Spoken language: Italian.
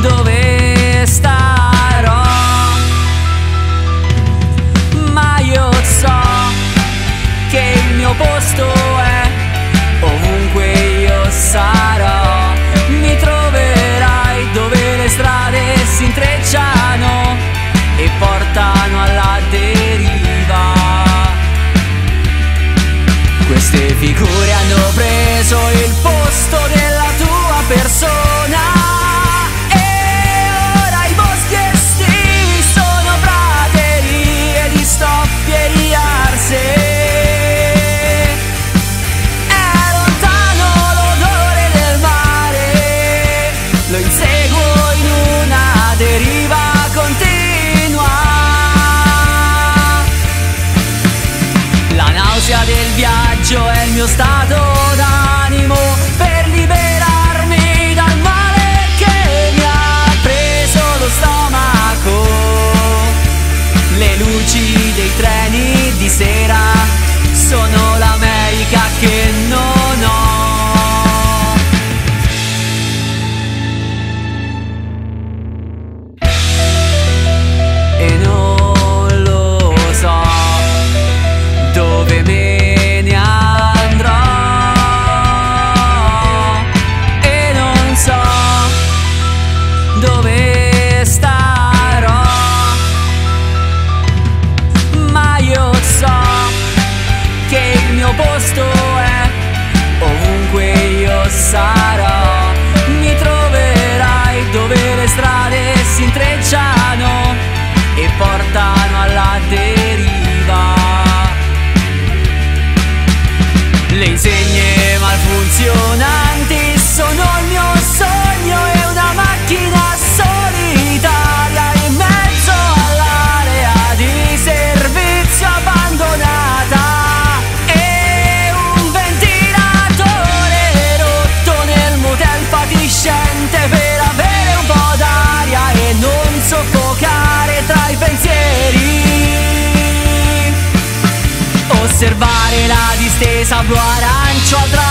dove starò, ma io so che il mio posto è ovunque io sarò. Mi troverai dove le strade si intrecciano e portano alla deriva. Queste figure hanno preso il posto della tua persona e ora i boschi estivi sono praterie di stoppie riarse. È lontano l'odore del mare, lo inseguo in una deriva continua. La nausea del viaggio è il mio stato d'animo per liberarmi dal male che mi ha preso lo stomaco. Le luci dei treni di sera sono l'America che non ho. E non lo so dove me ne andrò, e non so dove starò, ma io so che il mio posto è ovunque io sarò. Mi troverai dove le strade si intrecciano e portano alla deriva. Le insegne malfunzionanti sono il mio sogno e una macchina solitaria in mezzo all'area di servizio abbandonata, e un ventilatore rotto nel motel fatiscente per avere un po' d'aria e non soffocare tra i pensieri. Osservare la distesa blu arancio